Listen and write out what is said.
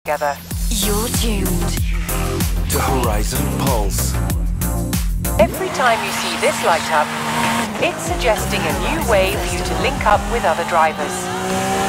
together. You're tuned to Horizon Pulse. Every time you see this light up, it's suggesting a new way for you to link up with other drivers.